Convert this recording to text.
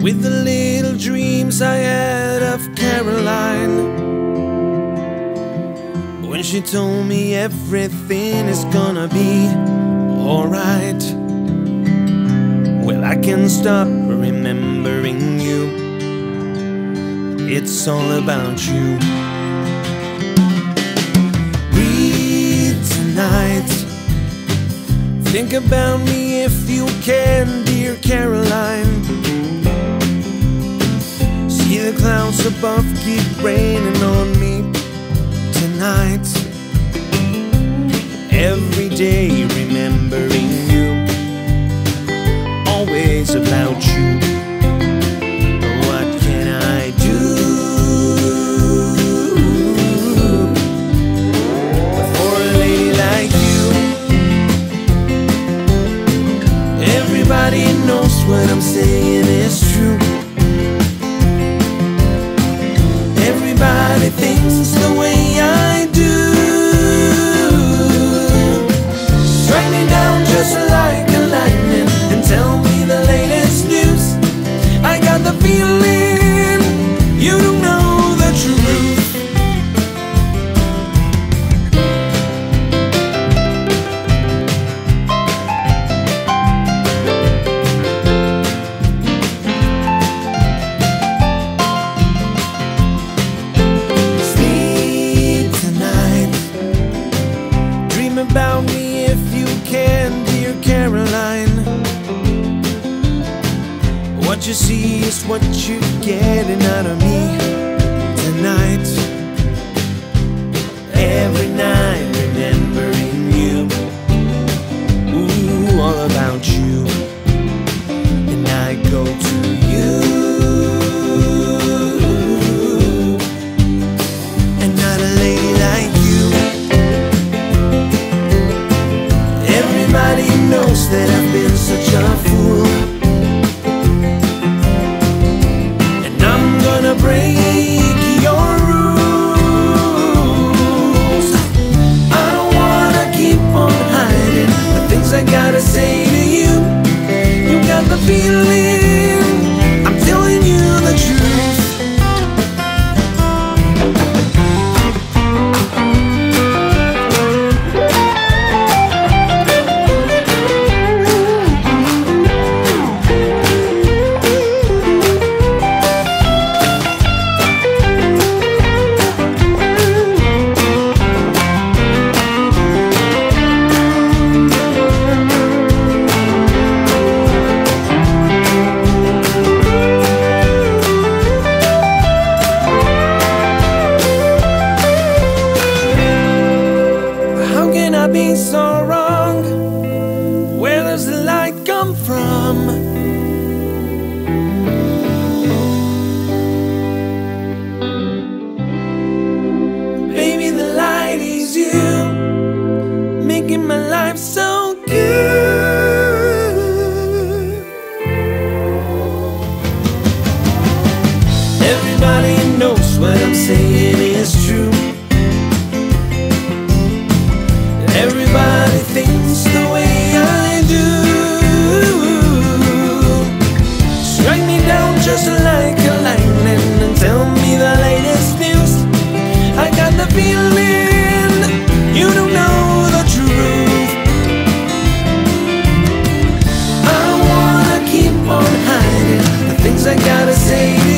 with the little dreams I had of Caroline, when she told me everything is gonna be alright. Well, I can't stop remembering you. It's all about you. Breathe tonight. Think about me if you can, dear Caroline. See the clouds above keep raining on me tonight. Every day remembering you, always about you. What can I do for a lady like you? Everybody knows what I'm saying is true. Everybody thinks the way I do. Strike me down just like a lightning and tell me the latest news. I got the feeling you don't know the truth. About me if you can, dear Caroline. What you see is what you're getting out of me tonight. Every night remembering you, ooh, all about you. And I go to you, and not a lady like you. Everybody knows that I've been such a fool, and I'm gonna break your rules. I don't wanna keep on hiding the things I gotta say to you. You got the feeling I'm telling you the truth. Be so wrong. Where does the light come from? Baby, the light is you, making my life so good. Everybody knows what I'm saying is true. Everybody thinks the way I do. Strike me down just like a lightning and tell me the latest news. I got the feeling you don't know the truth. I don't wanna keep on hiding the things I gotta say to